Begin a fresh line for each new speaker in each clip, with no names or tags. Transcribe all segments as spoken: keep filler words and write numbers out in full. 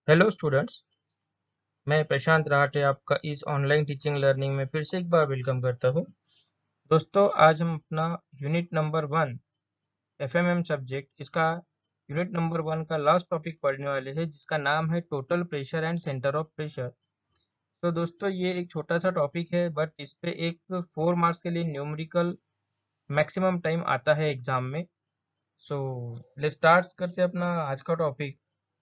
Hello students, मैं प्रशांत राहटे आपका इस ऑनलाइन टीचिंग लर्निंग में फिर से एक बार वेलकम करता हूं। दोस्तों, आज हम अपना unit number one FMM subject इसका यूनिट नंबर वन का लास्ट टॉपिक पढ़ने वाले हैं, जिसका नाम है total pressure and centre of pressure. तो दोस्तों, ये एक छोटा सा टॉपिक है, बट इस पे एक फोर मार्क्स के लिए न्यूमेरिकल मैक्सिमम टाइम आता है एग्जाम में। सो लेट्स स्टार्ट करते हैं अपना आज का टॉपिक।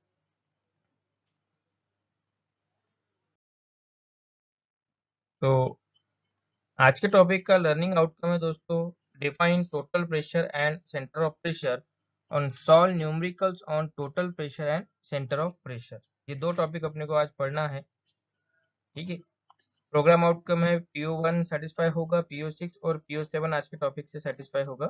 तो आज के टॉपिक का लर्निंग आउटकम है दोस्तों, define total pressure and centre of pressure on solve numericals on total pressure and centre of pressure. ये दो टॉपिक अपने को आज पढ़ना है। ठीक है। प्रोग्राम आउटकम है पीओ वन सेटिस्फाई होगा, पीओ सिक्स और पीओ सेवन आज के टॉपिक से सेटिस्फाई होगा।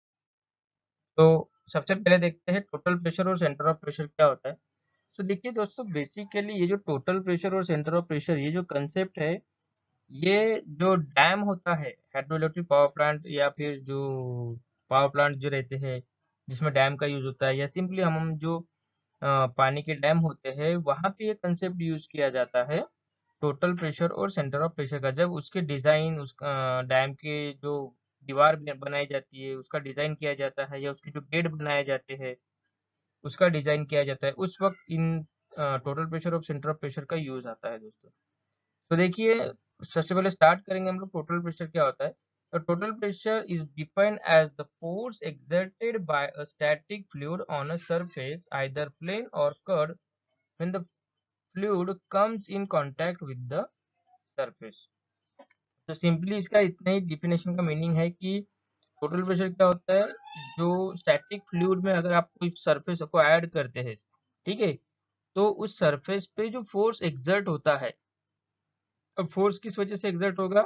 तो सबसे पहले देखते हैं टोटल प्रेशर और सेंटर ऑफ प्रेशर क्या होता है। तो देखिए दोस्तों, बेसिकली ये जो टोटल प्रेशर और सेंटर ऑफ प्रेशर, ये जो कंसेप्ट है, ये जो डैम होता है, हाइड्रो इलेक्ट्रिक पावर प्लांट या फिर जो पावर प्लांट जो रहते हैं जिसमें डैम का यूज होता है, या सिंपली हम हम जो अ, पानी के डैम होते हैं, वहां पे ये कंसेप्ट यूज किया जाता है टोटल प्रेशर और सेंटर ऑफ प्रेशर का। जब उसके डिजाइन, उस डैम के जो दीवार बन- बनाई जाती है उसका डिजाइन किया जाता है, या उसके जो गेट बनाए जाते हैं उसका डिजाइन किया जाता है, उस वक्त इन टोटल प्रेशर और सेंटर ऑफ प्रेशर का यूज आता है दोस्तों। तो देखिए, सबसे पहले स्टार्ट करेंगे हम लोग टोटल प्रेशर क्या होता है। तो total pressure is defined as the force exerted by a static fluid on a surface either plane or curved when the fluid comes in contact with the surface। तो simply इसका इतना ही definition का meaning है कि total pressure क्या होता है, जो स्टैटिक फ्लूइड में अगर आप कोई सरफेस को ऐड करते हैं, ठीक है, तो उस सरफेस पे जो फोर्स एक्सर्ट होता है। अब फोर्स किस वजह से एक्सर्ट होगा,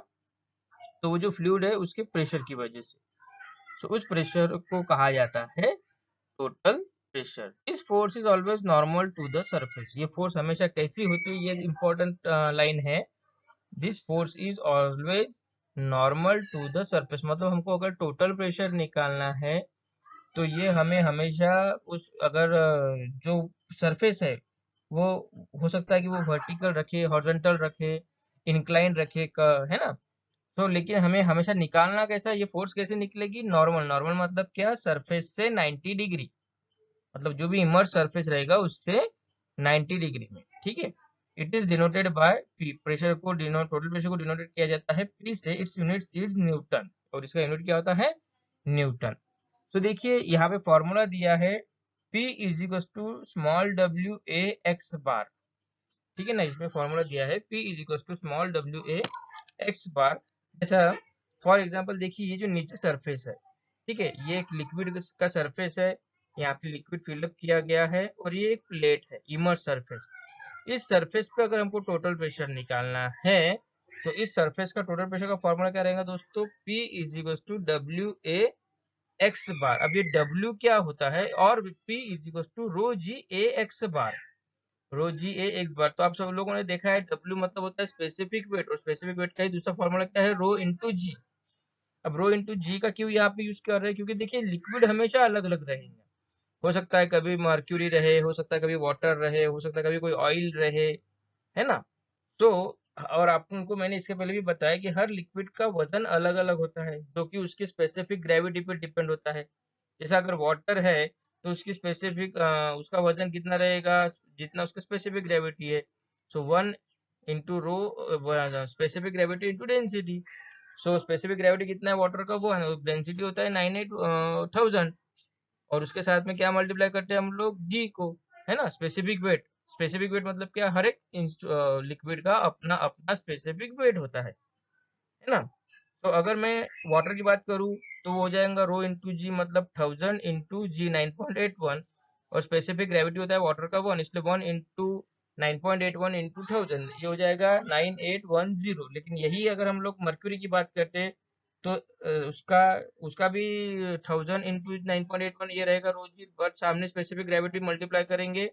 तो वो जो फ्लूइड है उसके प्रेशर की वजह से। सो उस प्रेशर को कहा जाता है टोटल प्रेशर। इस force is always normal to the surface. ये फोर्स हमेशा कैसी होती है, ये इंपॉर्टेंट लाइन है। This force is always normal to the surface, मतलब हमको अगर टोटल प्रेशर निकालना है तो ये हमें हमेशा उस अगर अ, जो सरफेस है वो हो सकता है कि वो वर्टिकल रखे, हॉरिजॉन्टल रखे, इंक्लाइन रखे का, है ना। तो लेकिन हमें हमेशा निकालना कैसा, ये फोर्स कैसे निकलेगी, नॉर्मल। नॉर्मल मतलब क्या, सरफेस से नाइंटी डिग्री, मतलब जो भी इमर्ज सरफेस रहेगा उससे नाइंटी डिग्री में। ठीक है। It is denoted by P. Pressure को डिनोट टोटल प्रेशर को डिनोटेड किया जाता है पी से। इट्स यूनिट इज न्यूटन, और इसका यूनिट क्या होता है, न्यूटन। तो देखिए यहाँ पे फॉर्मूला दिया है, P is equal to small W A x bar. ठीक है ना, इसमें फॉर्मूला दिया है P is equal to small W A x bar. जैसा फॉर एग्जांपल देखिए, ये जो नीचे सरफेस है, ठीक है, ये एक लिक्विड का सरफेस है, यहाँ पे लिक्विड फिलअप किया गया है, और ये एक प्लेट है, इमर्ज सरफेस। इस सरफेस पे अगर हमको टोटल प्रेशर निकालना है, तो इस सरफेस का टोटल प्रेशर का फॉर्मूला क्या रहेगा दोस्तों, P is equal to W A x bar. अब ये W क्या होता है, और P is equal to rho G A x bar. Rho G A x bar, तो आप सब लोगों ने देखा है W मतलब होता है स्पेसिफिक वेट, और स्पेसिफिक वेट का ही दूसरा फॉर्मूला क्या है, रो इंटू जी। अब रो इंटू जी का क्यों यहाँ पे यूज कर रहे हैं, क्योंकि देखिए लिक्विड हमेशा अलग अलग रहेंगे। हो सकता है कभी मर्क्यूरी रहे, हो सकता है कभी वाटर रहे, हो सकता है कभी कोई ऑयल रहे, है ना। तो और आपको मैंने इसके पहले भी बताया कि हर लिक्विड का वजन अलग अलग होता है, जो कि उसकी स्पेसिफिक ग्रेविटी पर डिपेंड होता है। जैसा अगर वाटर है तो उसकी स्पेसिफिक उसका वजन कितना रहेगा, जितना उसका स्पेसिफिक ग्रेविटी है। So one into rho specific gravity into density. So specific gravity कितना है वाटर का, वो है डेंसिटी होता है नाइन एट थाउजेंड, और उसके साथ में क्या मल्टीप्लाई करते हैं हम लोग, जी को, है ना। स्पेसिफिक वेट, स्पेसिफिक वेट मतलब क्या, हर एक लिक्विड का अपना अपना स्पेसिफिक वेट होता है है ना। तो अगर मैं वाटर की बात करूं तो वो हो जाएगा रो इंटू जी, मतलब thousand into G nine point eight one, और स्पेसिफिक ग्रेविटी होता है वाटर का वन, इसलिए one into nine point eight one into thousand, ये हो जाएगा नाइन एट वन जीरो। लेकिन यही अगर हम लोग मर्क्यूरी की बात करते हैं तो अ, उसका उसका भी thousand into nine point eight one, ये रहेगा रो जी, बट सामने स्पेसिफिक ग्रेविटी मल्टीप्लाई करेंगे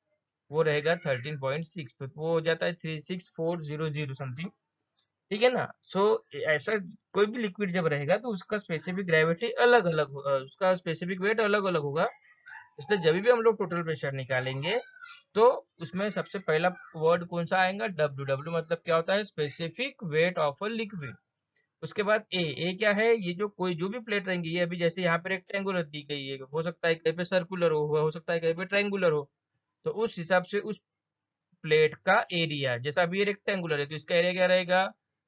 वो रहेगा थर्टीन पॉइंट सिक्स, तो वो हो जाता है three six four zero zero something. ठीक है ना। सो ऐसा कोई भी लिक्विड जब रहेगा तो उसका स्पेसिफिक ग्रेविटी अलग अलग होगा, उसका स्पेसिफिक वेट अलग अलग होगा। इसलिए जब भी हम लोग टोटल प्रेशर निकालेंगे तो उसमें सबसे पहला वर्ड कौन सा आएगा, डब्ल्यू। डब्ल्यू मतलब क्या होता है, specific weight of a liquid. उसके बाद ए, ए क्या है, ये जो कोई जो भी प्लेट रहेंगी, ये अभी जैसे यहाँ पे रेक्टेंगुलर दी गई है, हो सकता है कहीं पे सर्कुलर हो, हो सकता है कहीं पे ट्रायंगुलर हो, तो उस हिसाब से उस प्लेट का एरिया, जैसा अभी ये रेक्टेंगुलर है तो इसका एरिया क्या रहेगा,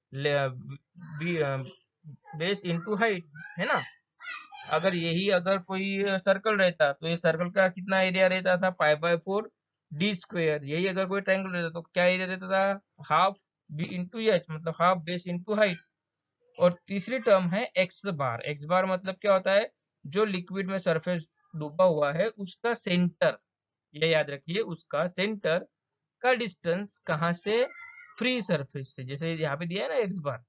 बेस इंटू हाइट, है ना। अगर यही अगर कोई सर्कल रहता तो ये सर्कल का कितना एरिया रहता था, pi by four D square. यही अगर कोई ट्रायंगल रहता तो क्या एरिया रहता था, हाफ बी इंटू एच, मतलब हाफ बेस इंटू हाइट। और तीसरी टर्म है एक्स बार। एक्स बार मतलब क्या होता है, जो लिक्विड में सरफेस डूबा हुआ है उसका सेंटर, ये याद रखिए, उसका सेंटर का डिस्टेंस कहाँ से, फ्री सरफेस से, जैसे यहाँ पे दिया है ना एक्स बार।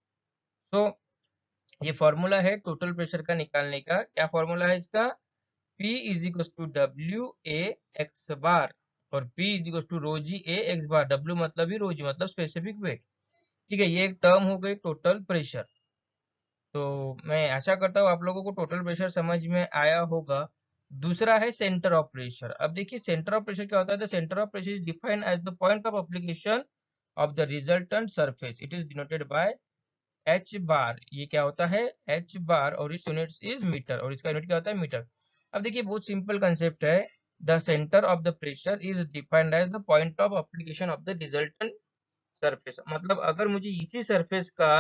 तो ये फॉर्मूला है टोटल प्रेशर का निकालने का। क्या फॉर्मूला है इसका, P is equal to W A x bar, और P is equal to rho G A x bar. W मतलब ही रो जी मतलब स्पेसिफिक वेट। ठीक है, ये एक टर्म हो गई टोटल प्रेशर। तो मैं आशा करता हूँ आप लोगों को टोटल प्रेशर समझ में आया होगा। दूसरा है सेंटर ऑफ प्रेशर। अब देखिए सेंटर ऑफ प्रेशर क्या होता है, the centre of pressure is defined as the point of application of the resultant surface. It is denoted by H bar. ये क्या होता है, एच बार, और इस यूनिट इज मीटर, और इसका यूनिट क्या होता है, मीटर। अब देखिए बहुत सिंपल कंसेप्ट है, the centre of the pressure is defined as the point of application of the resultant surface. मतलब अगर मुझे इसी सरफेस का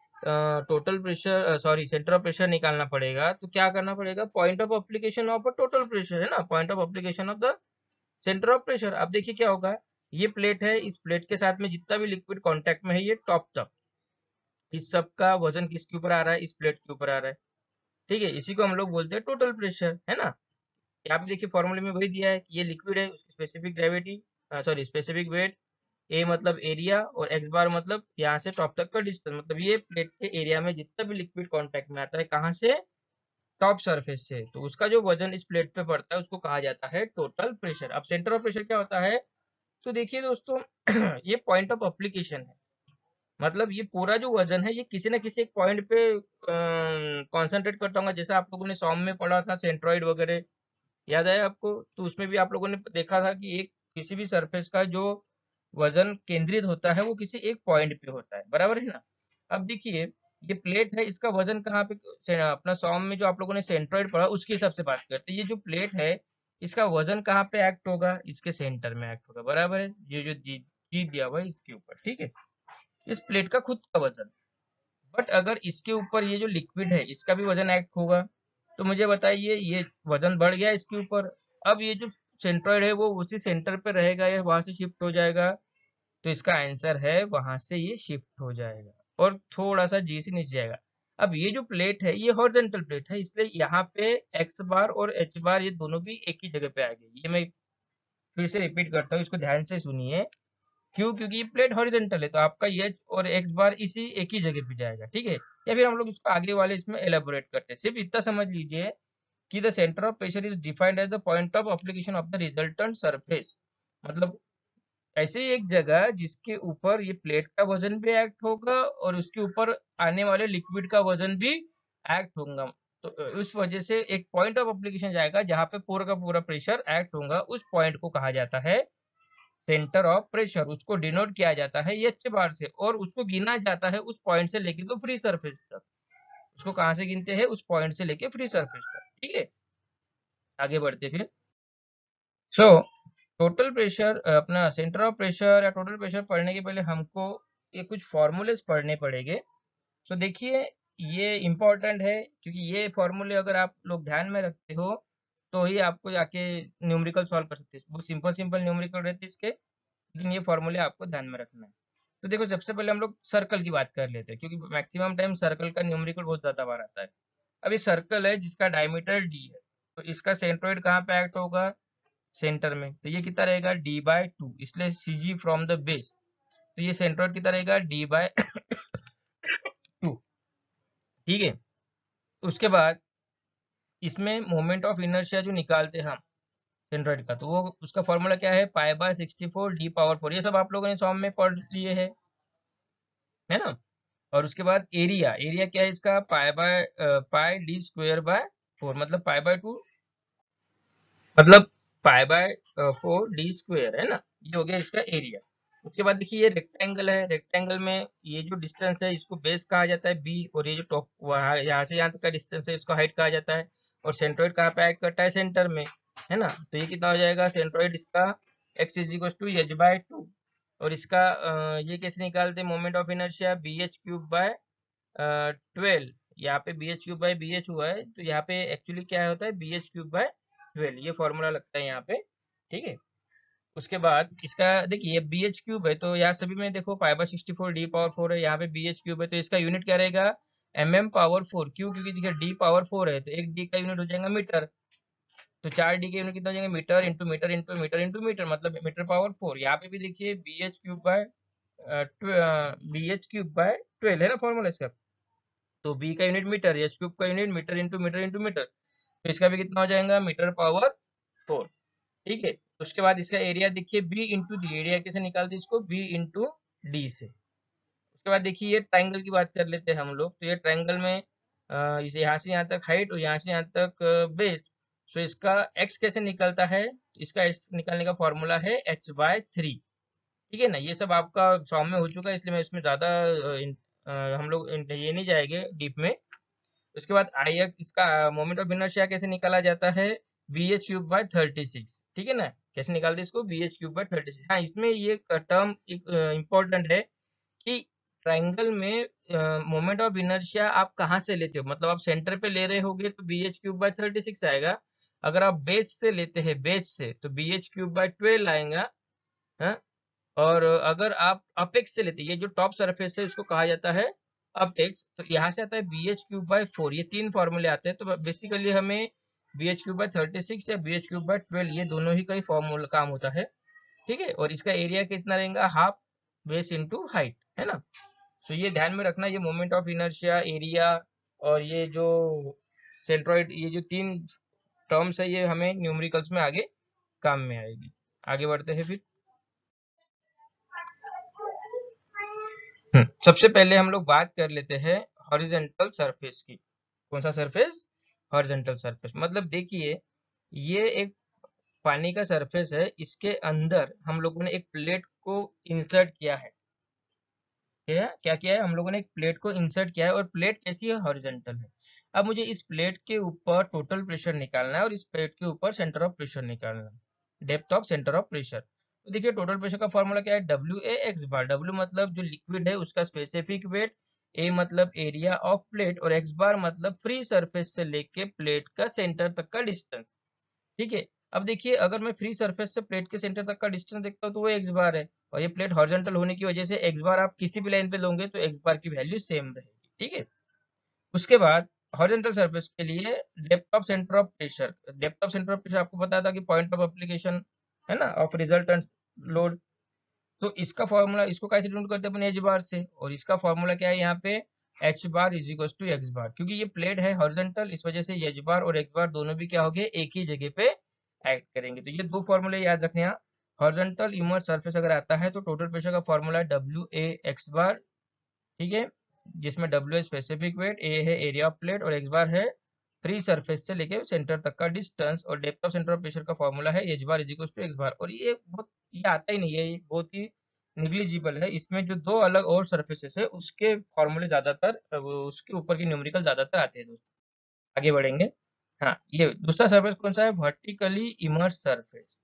total pressure, sorry centre of pressure निकालना पड़ेगा, तो क्या करना पड़ेगा, point of application of a total pressure, है ना, point of application of the centre of pressure. अब देखिए क्या होगा, ये प्लेट है, इस प्लेट के साथ में जितना भी लिक्विड कांटेक्ट में है ये टॉप तक, इस सब का वजन किसके ऊपर आ रहा है, इस प्लेट के ऊपर आ रहा है। ठीक है, इसी को हम लोग बोलते हैं टोटल प्रेशर, है ना। यहाँ पे देखिए फॉर्मूले में वही दिया है कि ये लिक्विड है, उसकी specific gravity, sorry specific weight, A मतलब एरिया, और एक्स बार मतलब यहाँ से टॉप तक का डिस्टेंस, मतलब ये प्लेट के एरिया में जितना भी लिक्विड कांटेक्ट में आता है, कहाँ से, टॉप सरफेस से, तो उसका जो वजन इस प्लेट पे पड़ता है उसको कहा जाता है टोटल प्रेशर। अब सेंटर ऑफ प्रेशर क्या होता है, तो देखिए दोस्तों ये पॉइंट ऑफ एप्लीकेशन है, मतलब ये पूरा जो वजन है ये किसी ना किसी एक पॉइंट पे कॉन्सेंट्रेट करता होगा। जैसे आप लोगों ने सॉम में पढ़ा था सेंट्रॉइड वगैरह, याद है आपको, तो उसमें भी आप लोगों ने देखा था कि एक किसी भी सरफेस का जो वजन केंद्रित होता है वो किसी एक पॉइंट पे होता है, बराबर है ना। अब देखिए ये प्लेट है, इसका वजन कहाँ पे, से- अपना सॉम में जो आप लोगों ने सेंट्रॉइड पढ़ा उसके हिसाब से बात करते हैं। ये जो प्लेट है इसका वजन कहाँ पे एक्ट होगा, इसके सेंटर में एक्ट होगा, बराबर है, ये जो जी, जी दिया हुआ है इसके ऊपर। ठीक है, इस प्लेट का खुद का वजन। बट अगर इसके ऊपर ये जो लिक्विड है इसका भी वजन एक्ट होगा, तो मुझे बताइए ये वजन बढ़ गया इसके ऊपर, अब ये जो सेंट्रॉइड है वो उसी सेंटर पे रहेगा या वहां से शिफ्ट हो जाएगा, तो इसका आंसर है वहां से ये शिफ्ट हो जाएगा और थोड़ा सा जी से नीचे जाएगा। अब ये जो प्लेट है ये हॉरिजॉन्टल प्लेट है, इसलिए यहाँ पे एक्स बार और एच बार ये दोनों भी एक ही जगह पे आ गए। ये मैं फिर से रिपीट करता हूँ, इसको ध्यान से सुनिए। क्यों, क्योंकि ये प्लेट हॉरिजेंटल है तो आपका एच और एक्स बार इसी एक ही जगह पे जाएगा। ठीक है, या फिर हम लोग इसको आगे वाले इसमें एलेबोरेट करते हैं। सिर्फ इतना समझ लीजिए कि the centre of pressure is defined as the point of application of the resultant surface. मतलब ऐसे ही एक जगह जिसके ऊपर ये प्लेट का वजन भी एक्ट होगा और उसके ऊपर आने वाले लिक्विड का वजन भी एक्ट होगा, तो उस वजह से एक पॉइंट ऑफ एप्लीकेशन जाएगा जहां पे पूरा का पूरा प्रेशर एक्ट होगा। उस पॉइंट को कहा जाता है सेंटर ऑफ प्रेशर। उसको डिनोट किया जाता है एच बार से, और उसको गिना जाता है उस पॉइंट से लेके तो फ्री सरफेस तक। उसको कहाँ से गिनते हैं, उस पॉइंट से लेके फ्री सरफेस तक। ठीक है, आगे बढ़ते फिर। सो टोटल प्रेशर, अपना सेंटर ऑफ प्रेशर या टोटल प्रेशर पढ़ने के पहले हमको ये कुछ फॉर्मूलेस पढ़ने पड़ेंगे। सो देखिए ये इम्पोर्टेंट है, क्योंकि ये फॉर्मूले अगर आप लोग ध्यान में रखते हो तो ही आपको जाके न्यूमेरिकल सॉल्व कर सकते हैं। बहुत सिंपल सिंपल न्यूमेरिकल रहते हैं इसके, लेकिन ये फॉर्मूले आपको ध्यान में रखना है। तो देखो सबसे पहले हम लोग सर्कल की बात कर लेते हैं, क्योंकि मैक्सिमम टाइम सर्कल का न्यूमेरिकल बहुत ज्यादा बार आता है। अब ये सर्कल है जिसका डायमीटर डी है, तो इसका सेंट्रोइड कहाँ पे एक्ट होगा, सेंटर में, तो ये कितना रहेगा डी बाय टू, इसलिए C G from the base, तो ये सेंट्रोइड कितना रहेगा डी बाय टू। ठीक है, उसके बाद इसमें मोमेंट ऑफ इनर्शिया जो निकालते हैं हम सेंट्रोइड का, तो वो उसका फॉर्मूला क्या है, pi by sixty four D power four. ये सब आप लोगों ने सॉम में पढ़ लिए है है ना। और उसके बाद एरिया, एरिया क्या है इसका, pi by pi D square by four, मतलब पाई बाय टू, मतलब pi by four D square है ना, ये हो गया इसका एरिया। उसके बाद देखिए ये रेक्टेंगल है, रेक्टेंगल में ये जो डिस्टेंस है इसको बेस कहा जाता है बी, और ये जो टॉप वहाँ यहाँ से यहाँ तक का डिस्टेंस है इसको हाइट कहा जाता है। और सेंट्रोइड कहाँ पे एक्ट करता है, सेंटर में, है ना। तो ये कितना हो जाएगा, सेंट्रोइड इसका X is equal to H by two. और इसका अ, ये कैसे निकालते हैं, moment of inertia B H cube by twelve. यहाँ पे B H cube by B H हुआ है, तो यहाँ पे एक्चुअली क्या होता है, B H cube by twelve, ये फॉर्मूला लगता है यहाँ पे, ठीक है। उसके बाद इसका देखिए ये बी एच क्यूब है, तो यहाँ सभी में देखो pi by sixty four D power four है, यहाँ पे बी एच क्यूब है, तो इसका यूनिट क्या रहेगा, एम एम पावर फोर। क्यों, क्योंकि देखिए डी पावर फोर है, तो एक डी का यूनिट हो जाएगा मीटर, तो चार डी के यूनिट कितना हो जाएंगे, metre into metre into metre into metre, मतलब मीटर पावर फोर। यहाँ पे भी देखिए B H cube by B H cube by twelve है ना फॉर्मूला इसका। तो बी का यूनिट मीटर, एच क्यूब का unit metre into metre into metre, तो इसका भी कितना हो जाएगा, मीटर पावर फोर, ठीक है। उसके बाद इसका एरिया देखिए बी इंटू डी, एरिया कैसे निकालते हैं इसको, बी इंटू डी से। उसके बाद देखिए ये ट्राइंगल की बात कर लेते हैं हम लोग, तो ये ट्राइंगल में अ, इसे यहाँ से यहाँ तक हाइट और यहाँ से यहाँ तक बेस, सो इसका एक्स कैसे निकलता है, इसका एक्स निकालने का फॉर्मूला है एच बाय थ्री, ठीक है ना। ये सब आपका फॉर्म में हो चुका है, इसलिए मैं इसमें ज्यादा अ, इन- अ, हम लोग इन- ये नहीं जाएंगे डीप में। उसके बाद आई एक्स, इसका मोमेंट ऑफ इनर्शिया कैसे निकाला जाता है, B H cube by thirty six, ठीक है ना। कैसे निकालते हैं इसको, B H cube by thirty six. हाँ, इसमें ये टर्म इम्पोर्टेंट है कि ट्राइंगल में मोमेंट ऑफ इनर्शिया आप कहाँ से लेते हो, मतलब आप सेंटर पे ले रहे होगे तो B H cube by thirty six आएगा। अगर आप बेस से लेते हैं, बेस से, तो B H cube by twelve आएगा, हाँ? और अगर आप अपेक्स से लेते हैं, ये जो टॉप सरफेस है उसको कहा जाता है अपेक्स, तो यहाँ से आता है B H cube by four. ये तीन फॉर्मूले आते हैं, तो बेसिकली हमें B H cube by thirty six या B H cube by twelve, ये दोनों ही का ही फॉर्मूला काम होता है, ठीक है। और इसका एरिया कितना रहेगा, हाफ बेस इंटू हाइट, है ना। तो ये ध्यान में रखना, ये मोमेंट ऑफ इनर्शिया, एरिया और ये जो सेंट्रोइड, ये जो तीन टर्म्स है ये हमें न्यूमेरिकल्स में आगे काम में आएगी। आगे बढ़ते हैं फिर। हम्म, सबसे पहले हम लोग बात कर लेते हैं हॉरिजेंटल सरफेस की। कौन सा सरफेस, हॉरिजेंटल सरफेस। मतलब देखिए ये एक पानी का सरफेस है, इसके अंदर हम लोगों ने एक प्लेट को इंसर्ट किया है। क्या क्या किया है, हम लोगों ने एक प्लेट को इंसर्ट किया है, और प्लेट कैसी है, हॉरिजेंटल है। अब मुझे इस प्लेट के ऊपर टोटल प्रेशर निकालना है, और इस प्लेट के ऊपर सेंटर ऑफ प्रेशर निकालना है, depth of centre of pressure. तो देखिए टोटल प्रेशर का फॉर्मूला क्या है, W A x bar. W मतलब जो लिक्विड है उसका स्पेसिफिक वेट, ए मतलब एरिया ऑफ प्लेट, और एक्स बार मतलब फ्री सरफेस से लेके प्लेट का सेंटर तक का डिस्टेंस, ठीक है। अब देखिए अगर मैं फ्री सरफेस से प्लेट के सेंटर तक का डिस्टेंस देखता हूँ तो वो एक्स बार है, और ये प्लेट हॉरिजॉन्टल होने की वजह से एक्स बार आप किसी भी लाइन पे लोगे तो एक्स बार की वैल्यू सेम रहेगी, ठीक है। उसके बाद हॉरिजॉन्टल सरफेस के लिए depth of centre of pressure, depth of centre of pressure आपको पता था कि पॉइंट ऑफ एप्लीकेशन है ना ऑफ रिजल्टेंट लोड। तो इसका फॉर्मूला, इसको कैसे डिनोट करते हैं अपन, एच बार से, और इसका फॉर्मूला क्या है यहाँ पे, H bar is equal to x bar. क्योंकि ये प्लेट है हॉरिजॉन्टल, इस वजह से एच बार और एक्स बार दोनों भी क्या हो गए, एक ही जगह पे एक्ट करेंगे। तो ये दो फॉर्मूले याद रखने हैं। हॉरिजॉन्टल इमर्स सरफेस अगर आता है तो टोटल प्रेशर का फॉर्मूला है डब्ल्यू ए एक्स बार, ठीक है, जिसमें डब्ल्यू है स्पेसिफिक वेट, ए है एरिया ऑफ प्लेट, और एक्स बार है फ्री सरफेस से लेके सेंटर तक का डिस्टेंस, और depth of centre of pressure का फॉर्मूला है H bar is equal to x bar. और ये बहुत, ये आता ही नहीं है, ये बहुत ही निग्लिजिबल है। इसमें जो दो अलग और सरफेसेस है उसके फॉर्मूले ज्यादातर, उसके ऊपर की न्यूमेरिकल ज्यादातर आते हैं दोस्तों। आगे बढ़ेंगे। हाँ, ये दूसरा सरफेस कौन सा है, वर्टिकली इमर्स सरफेस,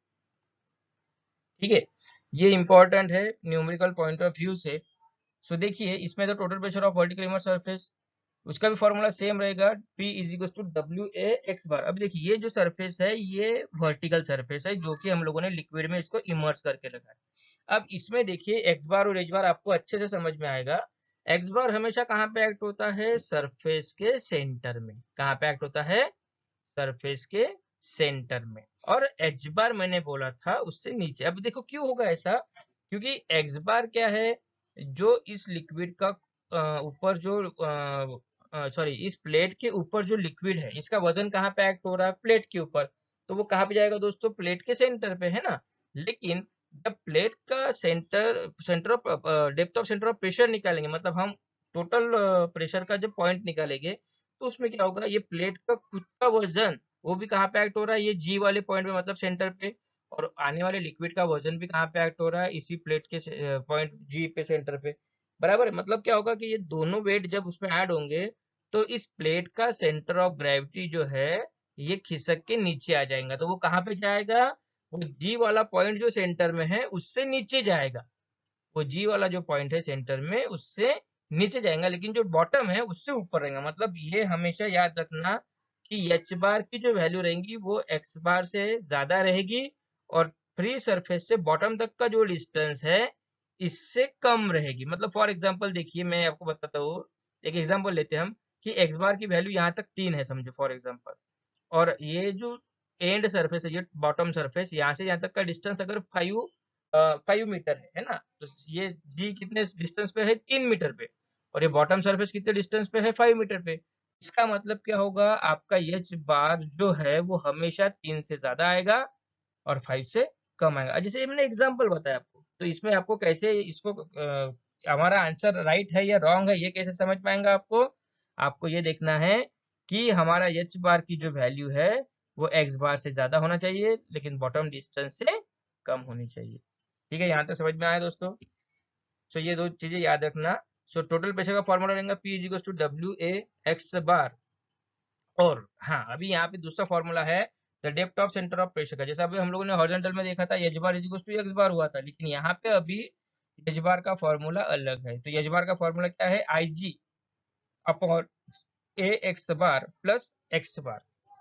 ठीक है। ये इंपॉर्टेंट है न्यूमेरिकल पॉइंट ऑफ व्यू से। सो देखिए इसमें तो total pressure of vertical immerse surface, उसका भी फॉर्मूला सेम रहेगा, P is equal to W A x bar. अब देखिए ये जो सरफेस है ये वर्टिकल सरफेस है, जो कि हम लोगों ने लिक्विड में इसको इमर्स करके रखा है। अब इसमें देखिए एक्स बार और एच बार आपको अच्छे से समझ में आएगा। एक्स बार हमेशा कहाँ पे एक्ट होता है, सरफेस के सेंटर में। कहाँ पे एक्ट होता है, सरफेस के सेंटर में। और एच बार मैंने बोला था उससे नीचे। अब देखो क्यों होगा ऐसा, क्योंकि एक्स बार क्या है, जो इस लिक्विड का ऊपर जो सॉरी इस प्लेट के ऊपर जो लिक्विड है इसका वजन कहाँ पे एक्ट हो रहा है, प्लेट के ऊपर, तो वो कहाँ पे जाएगा दोस्तों, प्लेट के सेंटर पे, है ना। लेकिन जब प्लेट का centre centre of depth of centre of pressure निकालेंगे, मतलब हम टोटल प्रेशर का जब पॉइंट निकालेंगे, तो उसमें क्या होगा, ये प्लेट का खुद का वजन वो भी कहाँ पे एक्ट हो रहा है, ये जी वाले पॉइंट पे मतलब सेंटर पे, और आने वाले लिक्विड का वजन भी कहाँ पे एक्ट हो रहा है, इसी प्लेट के पॉइंट जी पे सेंटर पे, बराबर है। मतलब क्या होगा कि ये दोनों वेट जब उसमें ऐड होंगे तो इस प्लेट का सेंटर ऑफ ग्रेविटी जो है ये खिसक के नीचे आ जाएगा। तो वो कहाँ पे जाएगा, वो जी वाला पॉइंट जो सेंटर में है उससे नीचे जाएगा, वो जी वाला जो पॉइंट है सेंटर में उससे नीचे जाएगा, लेकिन जो बॉटम है उससे ऊपर रहेगा। मतलब ये हमेशा याद रखना कि एच बार की जो वैल्यू रहेगी वो एक्स बार से ज्यादा रहेगी, और फ्री सरफेस से बॉटम तक का जो डिस्टेंस है इससे कम रहेगी। मतलब फॉर एग्जांपल देखिए, मैं आपको बताता हूँ, एक एग्जांपल लेते हैं हम कि एक्स बार की वैल्यू यहाँ तक तीन है समझो फॉर एग्जांपल, और ये जो एंड सरफेस है, ये बॉटम सरफेस, यहाँ से यहाँ तक का डिस्टेंस अगर फाइव फाइव मीटर है है ना, तो ये जी कितने डिस्टेंस पे है, तीन मीटर पे, और ये बॉटम सरफेस कितने डिस्टेंस पे है, फाइव मीटर पे। इसका मतलब क्या होगा, आपका एच बार जो है वो हमेशा तीन से ज्यादा आएगा और फाइव से कम आएगा। जैसे मैंने एग्जांपल बताया आपको, तो इसमें आपको कैसे इसको अ, हमारा आंसर राइट है या रॉन्ग है ये कैसे समझ पाएंगे, आपको आपको ये देखना है कि हमारा एच बार की जो वैल्यू है वो एक्स बार से ज्यादा होना चाहिए, लेकिन बॉटम डिस्टेंस से कम होनी चाहिए। ठीक है, यहाँ तक समझ में आया दोस्तों। सो ये दो चीजें याद रखना। सो टोटल प्रेशर का फॉर्मूला रहेगा P is equal to W A x bar. और हाँ, अभी यहाँ पे दूसरा फॉर्मूला है the depth of centre of pressure का। जैसा अभी हम लोगों ने हॉरिजॉन्टल में देखा था H bar is equal to x bar हुआ था, लेकिन यहाँ पे अभी एच बार का फॉर्मूला अलग है। तो एच बार का फॉर्मूला क्या है, I G upon A x bar plus x bar.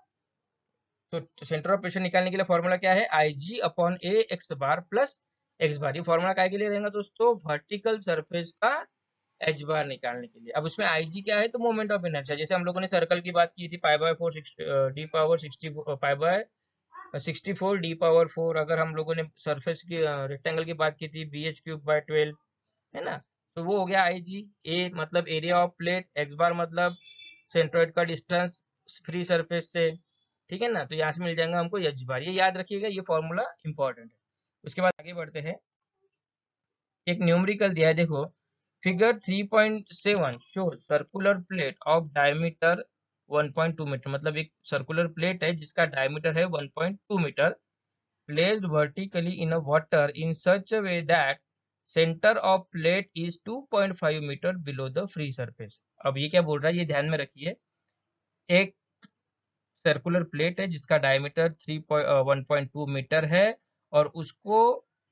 तो सेंटर ऑफ प्रेशर निकालने के लिए फॉर्मूला क्या है, I G upon A x bar plus x bar. ये फॉर्मूला काय के लिए रहेगा दोस्तों, वर्टिकल सरफेस का एच बार निकालने के लिए। अब उसमें आई जी क्या है, तो मोमेंट ऑफ इनर्शिया। जैसे हम लोगों ने सर्कल की बात की थी, pi by four D power sixty pi by sixty four D power four. अगर हम लोगों ने सरफेस की रेक्टेंगल की बात की थी, B H cube by twelve, है ना। तो वो हो गया आई जी। ए मतलब area of plate, X bar मतलब सेंट्रोइड का डिस्टेंस फ्री सरफेस से, ठीक है ना। तो यहाँ से मिल जाएगा हमको एच बार, ये याद रखिएगा, ये फॉर्मूला इंपॉर्टेंट है। उसके बाद आगे बढ़ते हैं, एक न्यूमेरिकल दिया है देखो, figure three point seven show circular plate of diameter one point two metre. मतलब एक सर्कुलर प्लेट है जिसका डायमीटर है one point two metre, placed vertically in a water in such a way that center of plate is two point five metre below the free surface। अब ये क्या बोल रहा है, ये ध्यान में रखिए। एक सर्कुलर प्लेट है जिसका diameter three one point two metre है, और उसको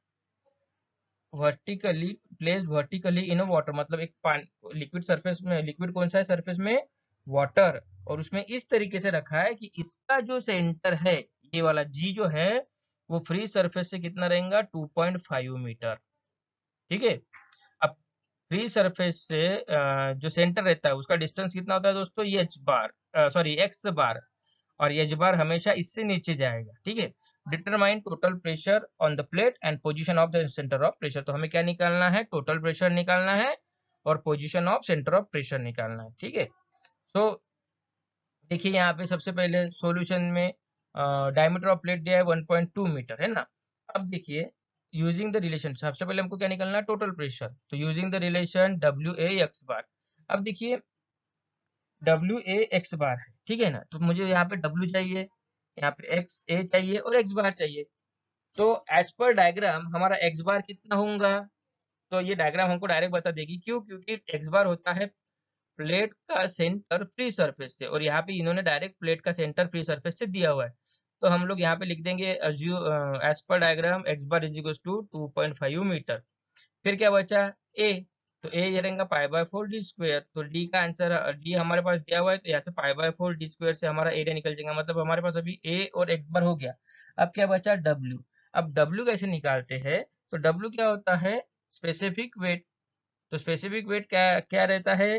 vertically place vertically in water, मतलब एक पानी लिक्विड सरफेस में, लिक्विड कौन सा है सरफेस में, वाटर, और उसमें इस तरीके से रखा है कि इसका जो सेंटर है ये वाला जी जो है वो फ्री सरफेस से कितना रहेगा, टू पॉइंट फाइव मीटर। ठीक है। अब फ्री सरफेस से अ, जो सेंटर रहता है उसका डिस्टेंस कितना होता है दोस्तों, ये H bar sorry X bar, और एच बार हमेशा इससे नीचे जाएगा। ठीक है। Determine total pressure on the plate and position of the centre of pressure. तो हमें क्या निकालना है, टोटल प्रेशर निकालना है और position of centre of pressure निकालना है। ठीक है। तो देखिए यहाँ पे सबसे पहले सॉल्यूशन में डायमीटर ऑफ प्लेट दिया है वन पॉइंट टू मीटर, है ना। अब देखिए यूजिंग द रिलेशन, सबसे पहले हमको क्या निकालना है, टोटल प्रेशर। तो using the relation W A x bar. अब देखिए डब्ल्यू ए एक्स बार है, ठीक है ना, तो मुझे यहाँ पे डब्ल्यू चाहिए, यहाँ पे एक्स ए चाहिए और एक्स बार चाहिए। तो एज पर डायग्राम हमारा एक्स बार कितना होगा, तो ये डायग्राम हमको डायरेक्ट बता देगी। क्यों, क्योंकि एक्स बार होता है प्लेट का सेंटर फ्री सरफेस से, और यहाँ पे इन्होंने डायरेक्ट प्लेट का सेंटर फ्री सरफेस से दिया हुआ है। तो हम लोग यहाँ पे लिख देंगे एज पर diagram X bar is equal to two point five metre. फिर क्या बचा, ए, तो ए ये रहेगा pi by four D square. तो डी का आंसर, डी हमारे पास दिया हुआ है, तो यहाँ से pi by four D square से हमारा एरिया निकल जाएगा। मतलब हमारे पास अभी ए और एक्स बार हो गया। अब क्या बचा, डब्ल्यू। अब डब्ल्यू कैसे निकालते हैं, तो डब्ल्यू क्या होता है, स्पेसिफिक वेट। तो स्पेसिफिक वेट क्या क्या रहता है,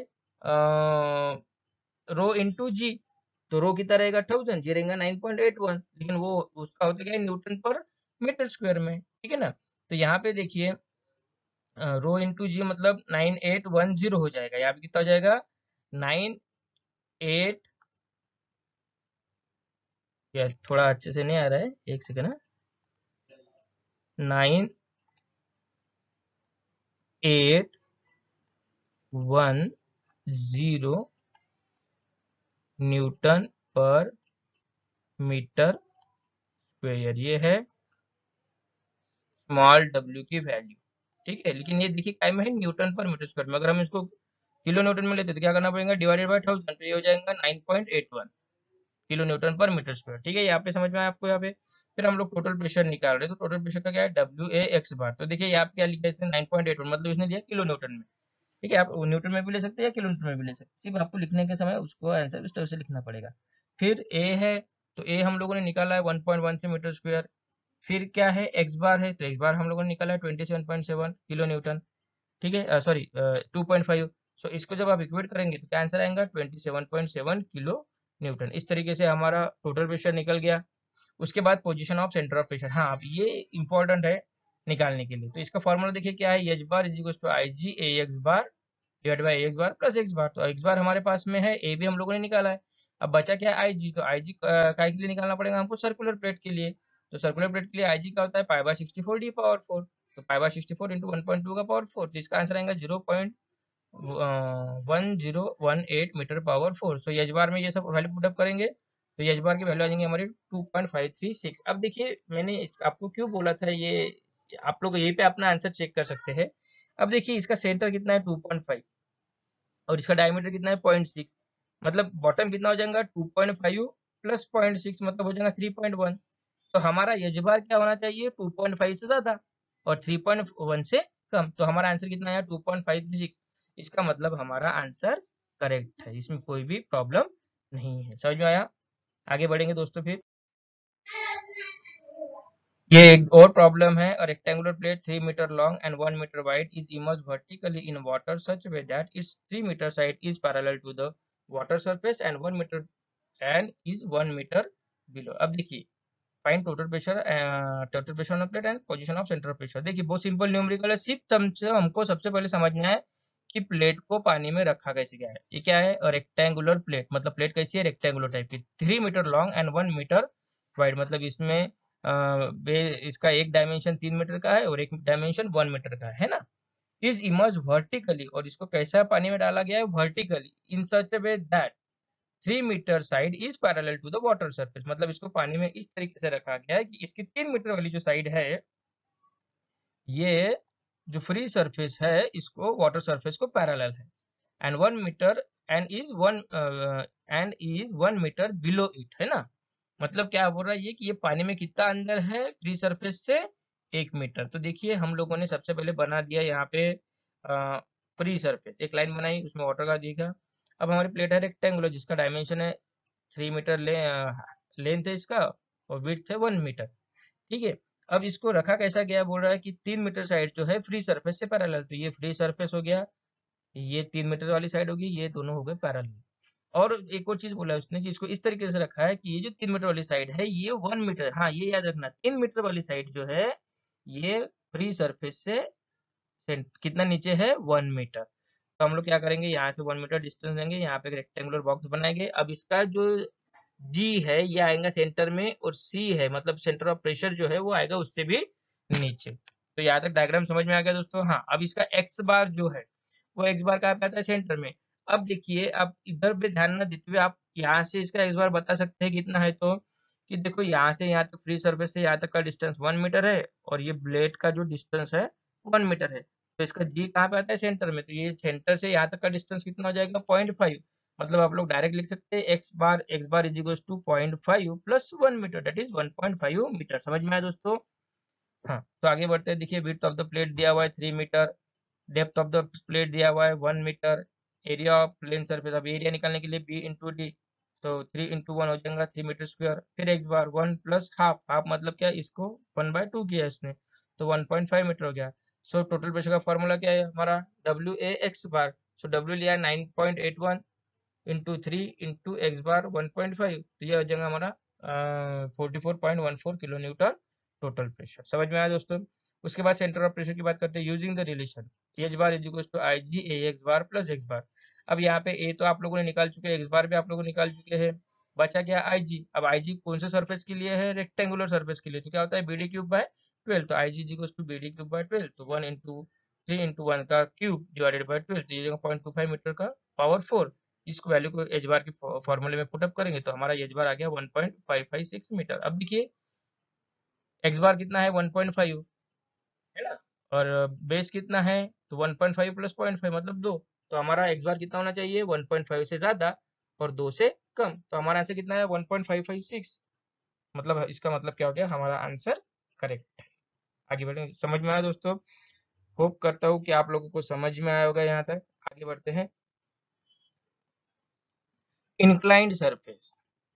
रो इंटू जी। तो रो कितना रहेगा, थाउजेंड, जी रहेगा नाइन पॉइंट एट वन, लेकिन वो उसका होता क्या है, न्यूटन पर मीटर स्क्वायर में। ठीक है ना। तो यहाँ पे देखिए रो इंटू जी मतलब नाइन एट वन जीरो हो जाएगा। यहाँ पे कितना हो जाएगा, नाइन एट, यार थोड़ा अच्छे से नहीं आ रहा है, एक सेकंड ना, nine eight one zero newton per metre square, ये है स्मॉल डब्ल्यू की वैल्यू, ठीक है। लेकिन ये देखिए काय में है न्यूटन पर मीटर स्क्वायर में, अगर हम इसको किलो न्यूटन में लेते तो क्या करना पड़ेगा, डिवाइडेड बाय थाउजेंड, तो ये हो जाएगा nine point eight one kilo newton per metre square, ठीक है। यहाँ पे समझ में आया आपको यहाँ पे। फिर हम लोग टोटल प्रेशर निकाल रहे हैं, तो टोटल प्रेशर का क्या है, डब्ल्यू ए एक्स बार। तो देखिए यहाँ पे क्या लिखा है इसने, नाइन पॉइंट एट वन, मतलब इसने दिया किलो न्यूटन में, ठीक है। आप न्यूटन में भी ले सकते हैं या किलो न्यूटन में भी ले सकते हैं, सिर्फ आपको लिखने के समय उसको आंसर इस तरह से लिखना पड़ेगा। फिर ए है, तो ए हम लोगों ने निकाला है one point one three metre square. फिर क्या है, एक्स बार है, तो एक्स बार हम लोगों ने निकाला है twenty seven point seven kilo newton, ठीक है, sorry two point five. So इसको जब आप इक्वेट करेंगे तो क्या आंसर आएगा, twenty seven point seven kilo newton. इस तरीके से हमारा टोटल प्रेशर निकल गया। उसके बाद position of centre of pressure, हाँ अब ये इंपॉर्टेंट है निकालने के लिए। तो इसका फॉर्मूला देखिए क्या है, H bar is equal to I G A x bar divide by X bar plus x bar. तो एक्स बार हमारे पास में है, ए भी हम लोगों ने निकाला है। अब बचा क्या है, आई जी। तो आई जी काय के लिए निकालना पड़ेगा हमको, सर्कुलर प्लेट के लिए। तो सर्कुलर प्लेट के लिए आई जी का होता है pi by sixty four D power four. तो pi by sixty four into one point two का पावर फोर, तो इसका आंसर आएगा zero point one zero one eight metre power four. So H bar में ये सब वैल्यू पुटअप करेंगे तो एच बार की वैल्यू आ जाएंगे हमारी two point five three six. अब देखिए मैंने इस- आपको क्यों बोला था ये, आप लोग यहीं पे अपना आंसर चेक कर सकते हैं। अब देखिए इसका सेंटर कितना है, टू पॉइंट फाइव, और इसका डायमीटर कितना है, पॉइंट सिक्स। मतलब बॉटम कितना हो जाएगा, two point five plus point six, मतलब हो जाएगा थ्री पॉइंट वन। तो हमारा एच बार क्या होना चाहिए, टू पॉइंट फाइव से ज्यादा और थ्री पॉइंट वन से कम। तो हमारा आंसर कितना है, two point five three six. इसका मतलब हमारा आंसर करेक्ट है, इसमें कोई भी प्रॉब्लम नहीं है। समझ में आया। आगे बढ़ेंगे दोस्तों। फिर ये एक और प्रॉब्लम है, a rectangular plate three meter long and one meter wide is immersed vertically in water such a way that its three meter side is parallel to the water surface and one meter and is one meter below। अब देखिए find total pressure, total pressure on plate and position of centre of pressure. देखिए बहुत simple numerical है, सिर्फ हमसे हमको सबसे पहले समझना है कि प्लेट को पानी में रखा कैसे गया है। ये क्या है, रेक्टेंगुलर प्लेट, मतलब प्लेट कैसी है, रेक्टेंगुलर टाइप की, three metre long and one metre wide. मतलब इसमें अ, बे- इसका एक डायमेंशन तीन मीटर का है और एक डायमेंशन वन मीटर का है ना। इज इमर्ज वर्टिकली, और इसको कैसा पानी में डाला गया है, vertically, in such a way that three metre side is parallel to the water surface. मतलब इसको पानी में इस तरीके से रखा गया है कि इसकी तीन मीटर वाली जो साइड है, ये जो फ्री सरफेस है इसको वाटर सरफेस को पैरेलल है, and one metre and is one and is one metre below it, है ना। मतलब क्या बोल रहा है ये कि ये पानी में कितना अंदर है, फ्री सरफेस से एक मीटर। तो देखिए हम लोगों ने सबसे पहले बना दिया यहाँ पे फ्री सरफेस, एक लाइन बनाई उसमें वाटर का दिखा। अब हमारी प्लेट है रेक्टेंगुलर जिसका डायमेंशन है थ्री मीटर ले लेंथ है इसका, और विड्थ है वन मीटर, ठीक है। अब इसको रखा कैसा गया, बोल रहा है कि तीन मीटर साइड जो है फ्री सरफेस से पैरेलल, तो ये फ्री सरफेस हो गया, ये तीन मीटर वाली साइड होगी, ये दोनों हो गए पैरेलल। और एक और चीज बोला है उसने कि इसको इस तरीके से रखा है कि ये जो तीन मीटर वाली साइड है ये वन मीटर, हाँ ये याद रखना, तीन मीटर वाली साइड जो है ये फ्री सरफेस से सेंट- कितना नीचे है, वन मीटर। तो हम लोग क्या करेंगे, यहाँ से वन मीटर डिस्टेंस लेंगे, यहाँ पे एक रेक्टेंगुलर बॉक्स बनाएंगे। अब इसका जो जी है ये आएगा सेंटर में, और सी है मतलब सेंटर ऑफ प्रेशर जो है वो आएगा उससे भी नीचे। तो यहाँ तक डायग्राम समझ में आ गया दोस्तों। हाँ अब इसका एक्स बार जो है वो एक्स बार कहाँ पे आता है, सेंटर में। अब देखिए आप इधर पे ध्यान न देते हुए आप यहाँ से इसका एक्स बार बता सकते हैं कितना है, तो कि देखो यहाँ से यहाँ तक फ्री सर्फेस से यहाँ तक का डिस्टेंस वन मीटर है, और ये ब्लेड का जो डिस्टेंस है वन मीटर है। तो इसका जी कहाँ पे आता है, सेंटर में। तो ये सेंटर से यहाँ तक का डिस्टेंस कितना हो जाएगा, पॉइंट फाइव। मतलब आप लोग डायरेक्ट लिख सकते हैं X bar X bar is equal to point five plus one metre, that is one point five metre. समझ में आया दोस्तों। हाँ तो आगे बढ़ते हैं। देखिए विड्थ ऑफ द प्लेट दिया हुआ है three metre, depth of the plate दिया हुआ है one metre, area of plane surface, अब एरिया निकालने के लिए बी इंटू डी, तो थ्री इंटू वन हो जाएगा थ्री मीटर स्क्वायर। फिर X bar one plus half, half मतलब क्या, इसको वन बाय टू किया इसने, तो वन पॉइंट फाइव मीटर हो गया। सो टोटल प्रेशर का फॉर्मूला क्या है हमारा, W A x bar. So W लिया nine point eight one into three into X bar one point five, तो ये हो जाएगा हमारा forty four point one four kilo newton total pressure. समझ में आया दोस्तों। उसके बाद सेंटर ऑफ प्रेशर की बात करते हैं, using the relation H bar is equal to I G A x bar plus x bar. अब यहाँ पे ए तो आप लोगों ने निकाल चुके हैं, एक्स बार भी आप लोगों ने निकाल चुके हैं, बचा गया आई जी। अब आई जी कौन से सरफेस के लिए है, रेक्टेंगुलर सरफेस के लिए, तो क्या होता है B D cube by twelve. तो I G is equal to B D cube by twelve, तो one into three into one का क्यूब डिवाइडेड बाय ट्वेल्व, तो ये पॉइंट टू फाइव मीटर का पावर फोर। इसको वैल्यू को H bar के फॉर्मूले में पुटअप करेंगे तो हमारा एच बार आ गया one point five five six metre. अब देखिए एक्स बार कितना है वन पॉइंट फाइव है ना, और बेस कितना है तो one point five plus point five मतलब दो। तो हमारा एक्स बार कितना होना चाहिए वन पॉइंट फाइव से ज्यादा और दो से कम। तो हमारा आंसर कितना है one point five five six. मतलब इसका मतलब क्या हो गया, हमारा आंसर करेक्ट है। आगे बढ़ेंगे, समझ में आया दोस्तों? होप करता हूँ कि आप लोगों को समझ में आया होगा यहाँ तक। आगे बढ़ते हैं। इंक्लाइंड सरफेस,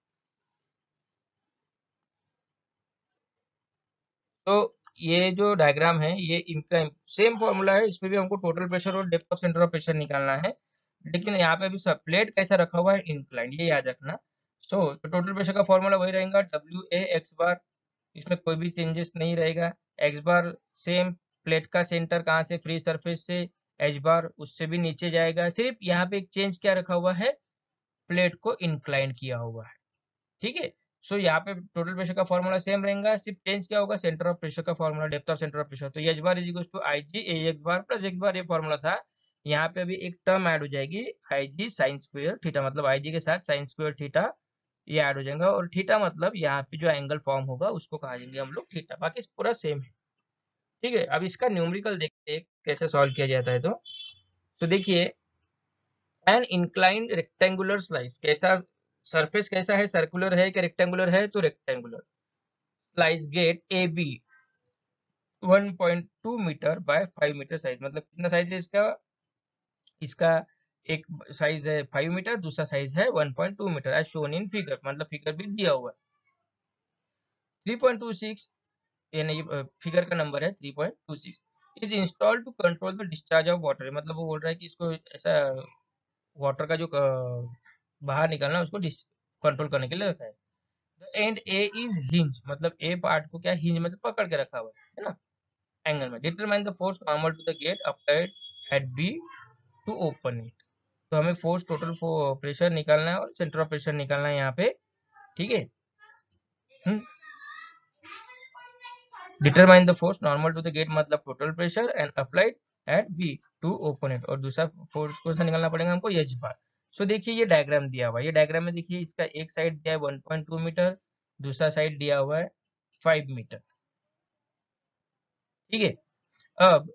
तो ये जो डायग्राम है ये इंक्लाइन सेम फॉर्मूला है, इसमें भी हमको टोटल प्रेशर और depth of centre of pressure निकालना है, लेकिन यहाँ पे भी सब प्लेट कैसा रखा हुआ है इंक्लाइन, ये याद रखना। सो तो टोटल प्रेशर का फॉर्मूला वही रहेगा डब्ल्यू ए एक्स बार, इसमें कोई भी चेंजेस नहीं रहेगा। एक्स बार सेम, प्लेट का सेंटर कहाँ से, फ्री सरफेस से, एच बार उससे भी नीचे जाएगा। सिर्फ यहाँ पे एक चेंज क्या रखा हुआ है, प्लेट को इंक्लाइन किया हुआ है, ठीक है। सो यहाँ पे टोटल प्रेशर का फॉर्मूला सेम रहेगा, सिर्फ चेंज क्या होगा, सेंटर ऑफ प्रेशर का formula, depth of centre of pressure. तो H bar is equal to I G A x bar plus x bar, ये फॉर्मूला था। यहाँ पे अभी एक टर्म ऐड हो जाएगी I G sine square theta, मतलब आई जी के साथ साइन स्क्वायर थीटा ये ऐड हो जाएगा, और थीटा मतलब यहाँ पे जो एंगल फॉर्म होगा उसको कहा जाएंगे हम लोग थीटा। बाकी पूरा सेम है, ठीक है। अब इसका न्यूमेरिकल देखते हैं कैसे सॉल्व किया जाता है। तो तो देखिए एन इंक्लाइंड रेक्टेंगुलर स्लाइस, कैसा सरफेस कैसा है, सर्कुलर है कि रेक्टेंगुलर है, तो rectangular slice gate A B one point two metre by five metre size, मतलब कितना साइज है इसका, इसका एक साइज है फाइव मीटर, दूसरा साइज है one point two metre as shown in figure, मतलब फिगर भी दिया हुआ है थ्री पॉइंट टू सिक्स, यानी फिगर का नंबर है three point two six. Is install to control the discharge of water, मतलब वो बोल रहा है कि इसको ऐसा वाटर का जो अ, बाहर निकलना है उसको कंट्रोल करने के लिए रखा है। एंड ए इज हिंज, मतलब ए पार्ट को क्या हिंज मतलब पकड़ के रखा हुआ है है ना, एंगल में। Determine the force normal to the gate applied at B to open it, तो हमें फोर्स टोटल प्रेशर निकालना है और सेंटर ऑफ प्रेशर निकालना है यहाँ पे, ठीक है। Determine the force normal to the gate मतलब total pressure and applied at B to open it, और दूसरा फोर्स को निकालना पड़ेगा हमको एच बार। सो देखिए ये डायग्राम दिया हुआ है, ये डायग्राम में देखिए इसका एक साइड दिया है वन पॉइंट टू मीटर, दूसरा साइड दिया हुआ है फाइव मीटर, ठीक है। अब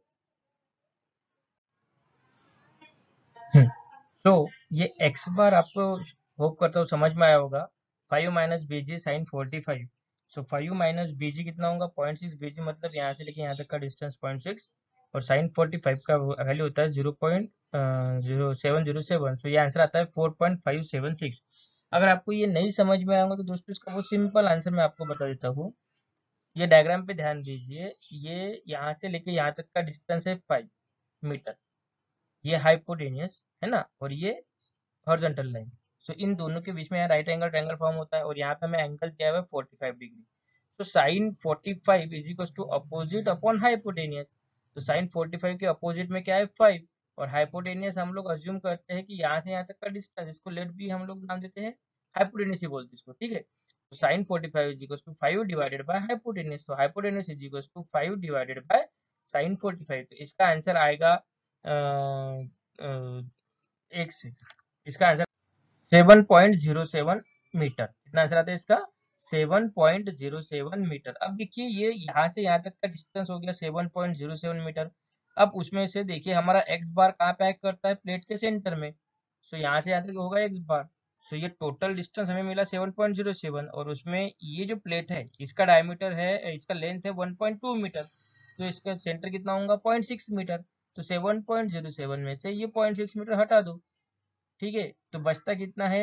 तो ये एक्स बार आपको होप करता हूँ समझ में आया होगा, five minus BG sine forty five. So five minus BG कितना होगा पॉइंट सिक्स, बीजी मतलब यहाँ से लेके यहाँ तक का डिस्टेंस पॉइंट सिक्स, और साइन फोर्टी फाइव का वैल्यू होता है zero point zero seven zero seven. तो ये आंसर आता है four point five seven six. अगर आपको ये नहीं समझ में आएगा तो दोस्तों इसका बहुत सिंपल आंसर मैं आपको बता देता हूँ। ये डायग्राम पे ध्यान दीजिए, ये यहाँ से लेके यहाँ तक का डिस्टेंस है फाइव मीटर, ये हाइपोटेनियस है ना, और ये हॉरिजॉन्टल लाइन। सो इन दोनों के बीच में राइट एंगल ट्रायंगल फॉर्म होता है, और यहाँ पे हमें एंगल दिया हुआ है फोर्टी फाइव डिग्री। तो sine forty five is equal to opposite upon hypotenuse. तो साइन फोर्टी फाइव के अपोजिट में क्या है फाइव, और हाइपोटेनियस हम लोग अज्यूम करते हैं कि यहाँ से यहाँ तक का डिस्टेंस, इसको लेट भी हम लोग नाम देते हैं, हाइपोटेनियस ही बोलते हैं इसको, ठीक है। तो sine forty five is equal to five divided by hypotenuse, तो hypotenuse is equal to five divided by sine forty five. तो इसका आंसर आएगा अ, अ, एक से इसका answer seven point zero seven metre. कितना आंसर आता है इसका, seven point zero seven metre. अब देखिए ये यहाँ से यहाँ तक का डिस्टेंस हो गया seven point zero seven metre. अब उसमें से देखिए हमारा एक्स बार कहाँ पे एक्ट करता है, प्लेट के सेंटर में। सो यहाँ से यहाँ तक होगा एक्स बार। सो ये टोटल डिस्टेंस हमें मिला सेवन पॉइंट जीरो सेवन, और उसमें ये जो प्लेट है इसका डायमीटर है, इसका लेंथ है वन पॉइंट टू मीटर, तो इसका सेंटर कितना होगा पॉइंट सिक्स मीटर। तो सेवन पॉइंट जीरो सेवन में से ये पॉइंट सिक्स मीटर हटा दो, ठीक है। तो बचता कितना है,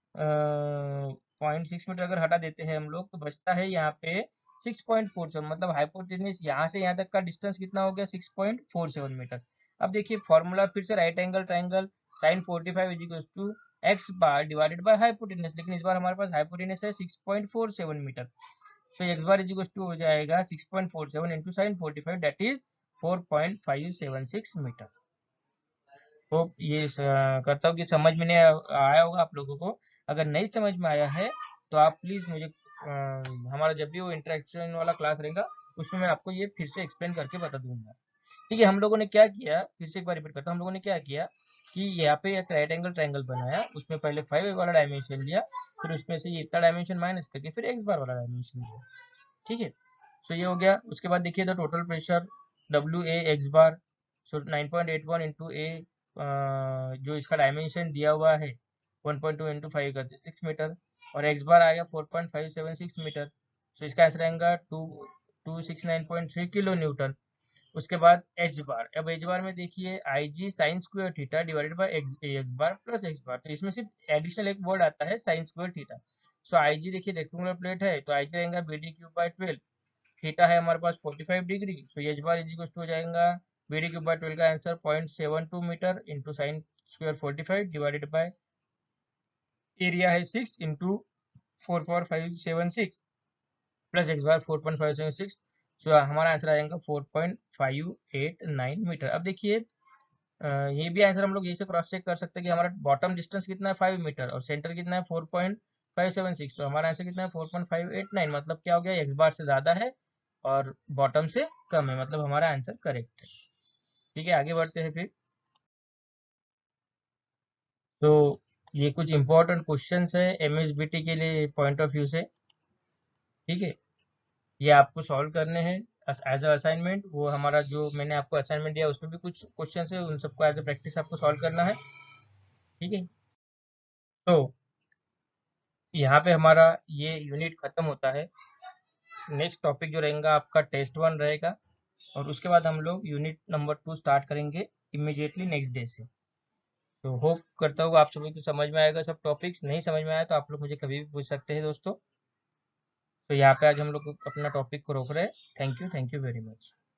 पॉइंट सिक्स मीटर अगर हटा देते हैं हम लोग तो बचता है यहाँ पे सिक्स पॉइंट फोर सेवन, मतलब हाइपोटेनियस यहाँ से यहाँ तक का डिस्टेंस कितना हो गया six point four seven metre. अब देखिए फॉर्मूला फिर से right angle triangle sine forty five is equal to x bar divided by hypotenuse, लेकिन इस बार हमारे पास हाइपोटेनियस है six point four seven metre. So x bar is equal to हो जाएगा six point four seven into sine forty five, that is four point five seven six metre. तो ये स- करता हूँ कि समझ में नहीं आया आया होगा आप लोगों को। अगर नहीं समझ में आया है तो आप प्लीज मुझे अ, हमारा जब भी वो इंटरेक्शन वाला क्लास रहेगा उसमें मैं आपको ये फिर से एक्सप्लेन करके बता दूंगा। ठीक है, हम लोगों ने क्या किया, फिर से एक बार रिपीट करता हूँ, हम लोगों ने क्या किया, कि यहाँ पे ऐसे राइट एंगल ट्रायंगल बनाया, उसमें पहले फाइव वाला डायमेंशन लिया, फिर उसमें से ये इतना डायमेंशन माइनस करके फिर एक्स बार वाला डायमेंशन लिया। ठीक है, सो ये हो गया। उसके बाद देखिए the total pressure W A x bar, so nine point eight one into A, जो इसका डायमेंशन दिया हुआ है one point two into five का सिक्स मीटर, और एक्स बार आएगा four point five seven six metre. So इसका answer आएगा two two six nine point three kilo newton. उसके बाद एच बार, अब एच बार में देखिए I G sine square theta divided bye x x bar plus x bar, तो इसमें सिर्फ एडिशनल एक वर्ड आता है sine square theta. So I G देखिए रेक्टेंगुलर प्लेट है तो आई जी रहेगा B D cube by twelve, theta है हमारे पास forty five degree, so H bar is equal to हो जाएगा B D cube by twelve का answer point seven two metre into sine square forty five divided by area है six into four point five seven six plus x bar four point five seven six. So हमारा answer आएगा four point five eight nine metre. अब देखिए अ, ये भी answer हम लोग यही से क्रॉस चेक कर सकते हैं कि हमारा बॉटम डिस्टेंस कितना है फाइव मीटर और सेंटर कितना है four point five seven six, तो हमारा आंसर कितना है four point five eight nine, मतलब क्या हो गया, एक्स बार से ज्यादा है और बॉटम से कम है, मतलब हमारा आंसर करेक्ट है। ठीक है, आगे बढ़ते हैं फिर। तो ये कुछ इंपॉर्टेंट क्वेश्चंस है एम एस बी टी के लिए पॉइंट ऑफ व्यू से। ठीक है, ये आपको सॉल्व करने हैं एज अ असाइनमेंट। वो हमारा जो मैंने आपको असाइनमेंट दिया उसमें भी कुछ क्वेश्चन है, उन सबको एज अ प्रैक्टिस आपको सॉल्व करना है। ठीक है, तो यहाँ पे हमारा ये यूनिट खत्म होता है। नेक्स्ट टॉपिक जो रहेगा आपका टेस्ट वन रहेगा, और उसके बाद हम लोग यूनिट नंबर टू स्टार्ट करेंगे इमीडिएटली नेक्स्ट डे से। तो होप करता हूँ आप सभी को समझ में आएगा सब टॉपिक्स। नहीं समझ में आया तो आप लोग मुझे कभी भी पूछ सकते हैं दोस्तों। तो यहाँ पे आज हम लोग अपना टॉपिक को रोक रहे हैं। Thank you, thank you very much.